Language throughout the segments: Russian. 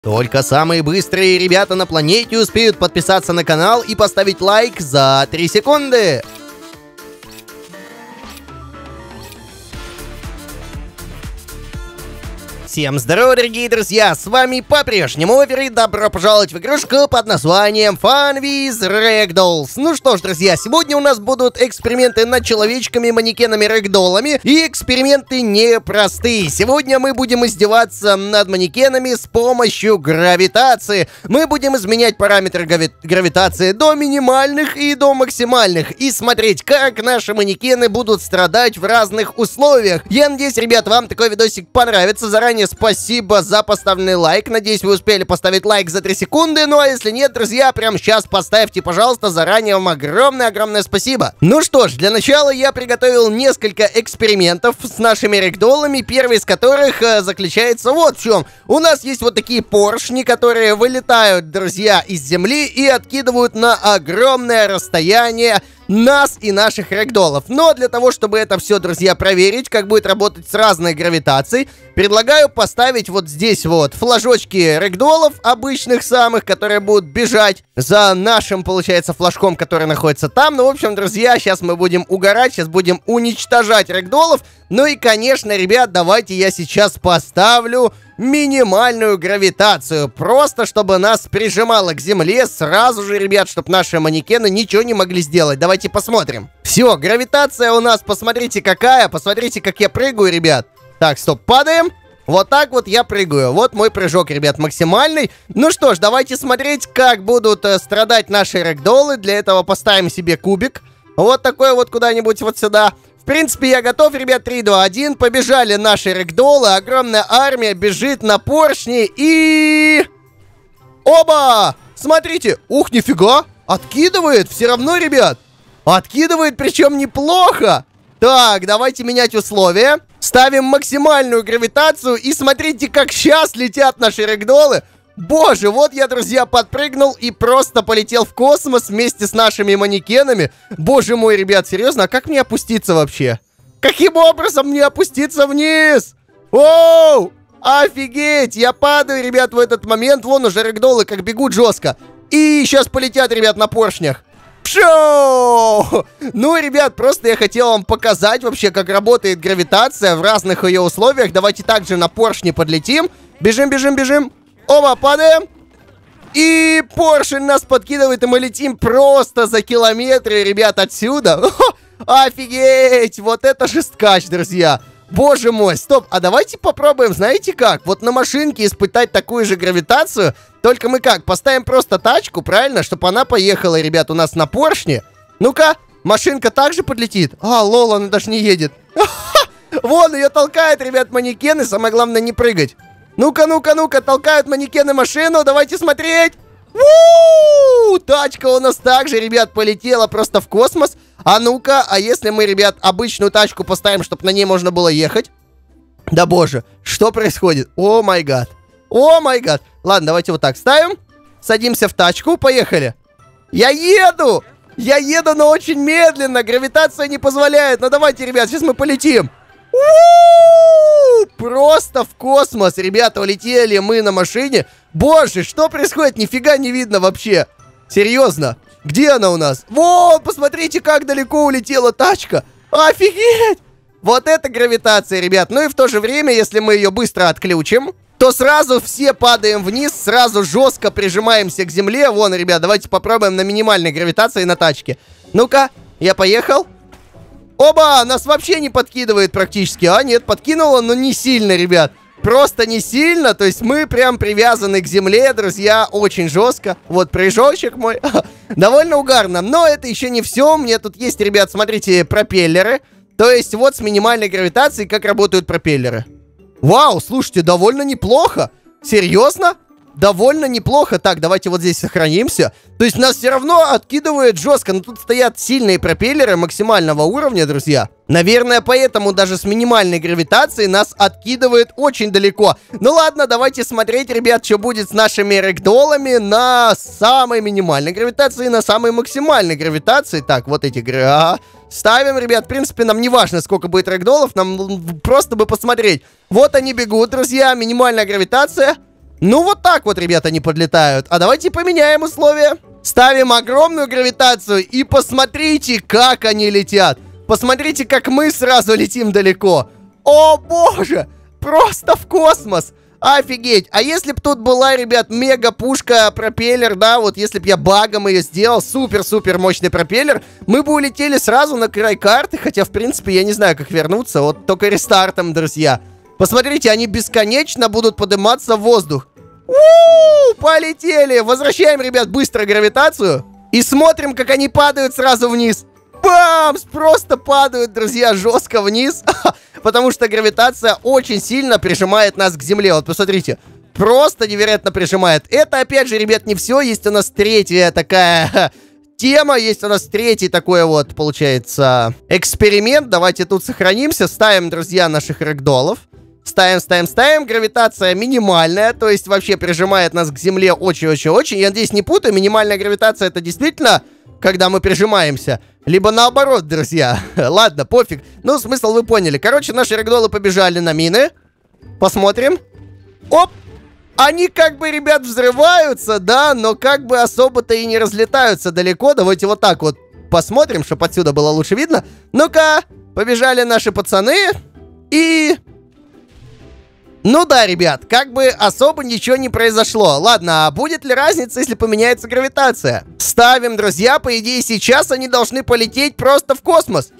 Только самые быстрые ребята на планете успеют подписаться на канал и поставить лайк за 3 секунды. Всем здорово, дорогие друзья, с вами по-прежнему Овер, и добро пожаловать в игрушку под названием Fun with Ragdolls. Ну что ж, друзья, сегодня у нас будут эксперименты над человечками, манекенами, рэгдоллами, и эксперименты непростые. Сегодня мы будем издеваться над манекенами с помощью гравитации. Мы будем изменять параметры гравитации до минимальных и до максимальных, и смотреть, как наши манекены будут страдать в разных условиях. Я надеюсь, ребят, вам такой видосик понравится. Заранее спасибо за поставленный лайк. Надеюсь, вы успели поставить лайк за 3 секунды. Ну а если нет, друзья, прямо сейчас поставьте, пожалуйста. Заранее вам огромное спасибо. Ну что ж, для начала я приготовил несколько экспериментов с нашими рэгдоллами. Первый из которых заключается вот в чем. У нас есть вот такие поршни, которые вылетают, друзья, из земли и откидывают на огромное расстояние нас и наших рэгдоллов. Но для того, чтобы это все, друзья, проверить, как будет работать с разной гравитацией, предлагаю поставить вот здесь вот флажочки рэгдоллов, обычных самых, которые будут бежать за нашим, получается, флажком, который находится там. Ну, в общем, друзья, сейчас мы будем угорать, сейчас будем уничтожать рэгдоллов. Ну и, конечно, ребят, давайте я сейчас поставлю минимальную гравитацию, просто чтобы нас прижимало к земле сразу же, ребят, чтобы наши манекены ничего не могли сделать. Давайте посмотрим. Все, гравитация у нас, посмотрите какая, посмотрите, как я прыгаю, ребят. Так, стоп, падаем. Вот так вот я прыгаю. Вот мой прыжок, ребят, максимальный. Ну что ж, давайте смотреть, как будут страдать наши рэгдоллы. Для этого поставим себе кубик. Вот такой вот куда-нибудь вот сюда. В принципе, я готов, ребят. 3, 2, 1. Побежали наши рэгдоллы. Огромная армия бежит на поршни и... Оба! Смотрите. Ух, нифига. Откидывает. Все равно, ребят. Откидывает, причем неплохо. Так, давайте менять условия. Ставим максимальную гравитацию. И смотрите, как сейчас летят наши рэгдоллы. Боже, вот я, друзья, подпрыгнул и просто полетел в космос вместе с нашими манекенами. Боже мой, ребят, серьезно, а как мне опуститься вообще? Каким образом мне опуститься вниз? Оу! Офигеть! Я падаю, ребят, в этот момент. Вон уже рэгдоллы как бегут жестко. И сейчас полетят, ребят, на поршнях. Пшоу! Ну, ребят, просто я хотел вам показать вообще, как работает гравитация в разных ее условиях. Давайте также на поршни подлетим. Бежим, бежим, бежим. Оба, падаем. И поршень нас подкидывает, и мы летим просто за километры, ребят, отсюда. Офигеть! Вот это жесткач, друзья. Боже мой, стоп, а давайте попробуем, знаете как? Вот на машинке испытать такую же гравитацию. Только мы как? Поставим просто тачку, правильно? Чтобы она поехала, ребят, у нас на поршне. Ну-ка, машинка также подлетит. А, лол, она даже не едет. Вон, ее толкает, ребят, манекены. Самое главное, не прыгать. Ну-ка, ну-ка, ну-ка, толкают манекены машину. Давайте смотреть. У-у-у! Тачка у нас также, ребят, полетела просто в космос. А ну-ка, а если мы, ребят, обычную тачку поставим, чтобы на ней можно было ехать? Да боже, что происходит? О май гад. О май гад. Ладно, давайте вот так ставим. Садимся в тачку, поехали. Я еду! Я еду, но очень медленно. Гравитация не позволяет. Ну давайте, ребят, сейчас мы полетим. У-у-у! Просто в космос, ребята, улетели мы на машине. Боже, что происходит? Нифига не видно вообще. Серьезно. Где она у нас? Вот, посмотрите, как далеко улетела тачка. Офигеть! Вот это гравитация, ребят. Ну и в то же время, если мы ее быстро отключим, то сразу все падаем вниз, сразу жестко прижимаемся к земле. Вон, ребят, давайте попробуем на минимальной гравитации на тачке. Ну-ка, я поехал. Оба, нас вообще не подкидывает практически. А, нет, подкинуло, но не сильно, ребят. Просто не сильно, то есть мы прям привязаны к земле, друзья, очень жестко. Вот прыжочек мой, довольно угарно. Но это еще не все, мне тут есть, ребят, смотрите, пропеллеры. То есть вот с минимальной гравитацией как работают пропеллеры. Вау, слушайте, довольно неплохо. Серьезно? Довольно неплохо. Так, давайте вот здесь сохранимся. То есть нас все равно откидывает жестко. Но тут стоят сильные пропеллеры максимального уровня, друзья. Наверное, поэтому даже с минимальной гравитацией нас откидывает очень далеко. Ну ладно, давайте смотреть, ребят, что будет с нашими рэгдоллами на самой минимальной гравитации и на самой максимальной гравитации. Так, вот эти... Ставим, ребят. В принципе, нам не важно, сколько будет рэгдоллов. Нам просто бы посмотреть. Вот они бегут, друзья. Минимальная гравитация. Ну, вот так вот, ребята, они подлетают. А давайте поменяем условия. Ставим огромную гравитацию и посмотрите, как они летят. Посмотрите, как мы сразу летим далеко. О, боже! Просто в космос! Офигеть! А если бы тут была, ребят, мега-пушка-пропеллер, да, вот если бы я багом ее сделал, супер-супер мощный пропеллер, мы бы улетели сразу на край карты, хотя, в принципе, я не знаю, как вернуться, вот только рестартом, друзья. Посмотрите, они бесконечно будут подниматься в воздух. У-у-у, полетели! Возвращаем, ребят, быстро гравитацию и смотрим, как они падают сразу вниз. Бамс! Просто падают, друзья, жестко вниз. Потому что гравитация очень сильно прижимает нас к земле. Вот посмотрите. Просто невероятно прижимает. Это, опять же, ребят, не все. Есть у нас третья такая тема. Есть у нас третий такой вот, получается, эксперимент. Давайте тут сохранимся. Ставим, друзья, наших рэгдоллов. Ставим. Гравитация минимальная. То есть вообще прижимает нас к земле очень-очень-очень. Я надеюсь, не путаю. Минимальная гравитация — это действительно когда мы прижимаемся. Либо наоборот, друзья. Ладно, пофиг. Ну, смысл вы поняли. Короче, наши рэгдоллы побежали на мины. Посмотрим. Оп! Они как бы, ребят, взрываются, да, но как бы особо-то и не разлетаются далеко. Давайте вот так вот посмотрим, чтобы отсюда было лучше видно. Ну-ка, побежали наши пацаны. И... Ну да, ребят, как бы особо ничего не произошло. Ладно, а будет ли разница, если поменяется гравитация? Ставим, друзья, по идее сейчас они должны полететь просто в космос.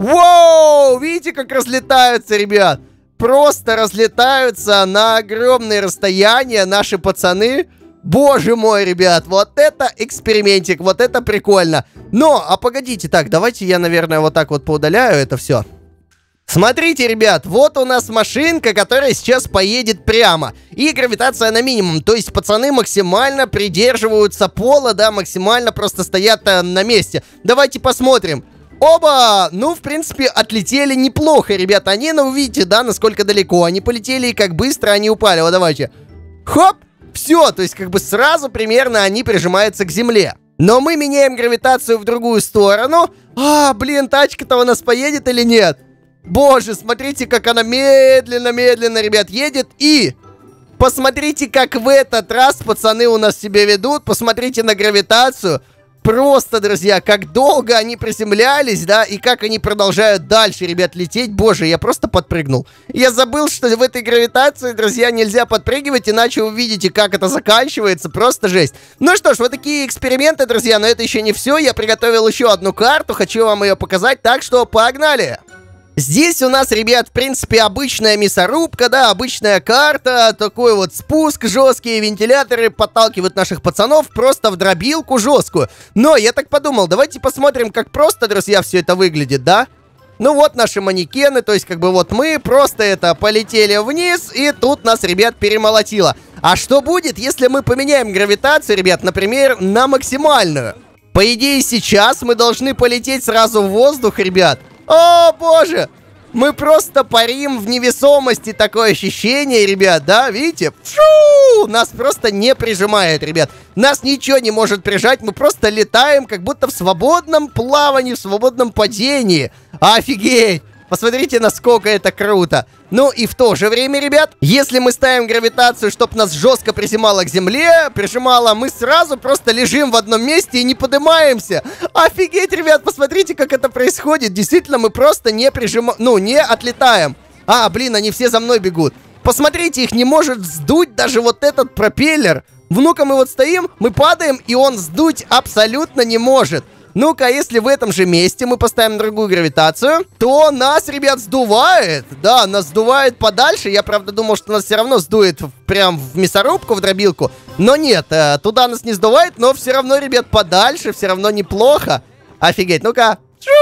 Воу, видите, как разлетаются, ребят? Просто разлетаются на огромные расстояния наши пацаны. Боже мой, ребят, вот это экспериментик, вот это прикольно. Но, а погодите, так, давайте я, наверное, вот так вот поудаляю это все. Смотрите, ребят, вот у нас машинка, которая сейчас поедет прямо. И гравитация на минимум. То есть пацаны максимально придерживаются пола, да, максимально просто стоят на месте. Давайте посмотрим. Оба! Ну, в принципе, отлетели неплохо, ребята. Они, ну, видите, да, насколько далеко. Они полетели и как быстро они упали. Вот давайте. Хоп! Все, то есть как бы сразу примерно они прижимаются к земле. Но мы меняем гравитацию в другую сторону. А, блин, тачка-то у нас поедет или нет? Боже, смотрите, как она медленно-медленно, ребят, едет. И посмотрите, как в этот раз пацаны у нас себя ведут. Посмотрите на гравитацию. Просто, друзья, как долго они приземлялись, да, и как они продолжают дальше, ребят, лететь. Боже, я просто подпрыгнул. Я забыл, что в этой гравитации, друзья, нельзя подпрыгивать, иначе увидите, как это заканчивается. Просто жесть. Ну что ж, вот такие эксперименты, друзья, но это еще не все. Я приготовил еще одну карту, хочу вам ее показать, так что погнали! Здесь у нас, ребят, в принципе, обычная мясорубка, да, обычная карта, такой вот спуск жесткие, вентиляторы подталкивают наших пацанов просто в дробилку жесткую. Но я так подумал, давайте посмотрим, как просто, друзья, все это выглядит, да? Ну вот наши манекены, то есть как бы вот мы просто это полетели вниз, и тут нас, ребят, перемолотило. А что будет, если мы поменяем гравитацию, ребят, например, на максимальную? По идее, сейчас мы должны полететь сразу в воздух, ребят. О, боже! Мы просто парим в невесомости, такое ощущение, ребят, да? Видите? Фу! Нас просто не прижимает, ребят. Нас ничего не может прижать, мы просто летаем, как будто в свободном плавании, в свободном падении. Офигеть! Посмотрите, насколько это круто. Ну и в то же время, ребят, если мы ставим гравитацию, чтобы нас жестко прижимало к земле, мы сразу просто лежим в одном месте и не поднимаемся. Офигеть, ребят, посмотрите, как это происходит. Действительно, мы просто не не отлетаем. А, блин, они все за мной бегут. Посмотрите, их не может сдуть даже вот этот пропеллер. Ну-ка, мы вот стоим, мы падаем, и он сдуть абсолютно не может. Ну-ка, если в этом же месте мы поставим другую гравитацию, то нас, ребят, сдувает. Да, нас сдувает подальше. Я, правда, думал, что нас все равно сдует прям в мясорубку, в дробилку. Но нет, туда нас не сдувает, но все равно, ребят, подальше, все равно неплохо. Офигеть, ну-ка.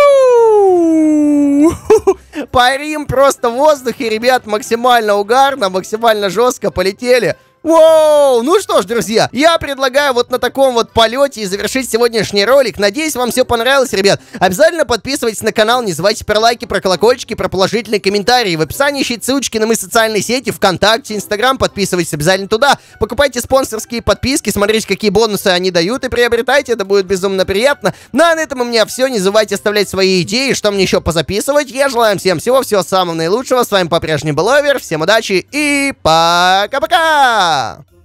Парим просто в воздухе, ребят, максимально угарно, максимально жестко полетели. Воу! Ну что ж, друзья, я предлагаю вот на таком вот полете и завершить сегодняшний ролик. Надеюсь, вам все понравилось, ребят. Обязательно подписывайтесь на канал, не забывайте про лайки, про колокольчики, про положительные комментарии. В описании ищите ссылочки на мои социальные сети, ВКонтакте, Инстаграм, подписывайтесь обязательно туда. Покупайте спонсорские подписки, смотрите, какие бонусы они дают, и приобретайте, это будет безумно приятно. Ну а на этом у меня все, не забывайте оставлять свои идеи, что мне еще позаписывать. Я желаю всем всего самого наилучшего. С вами по-прежнему был Овер, всем удачи и пока-пока!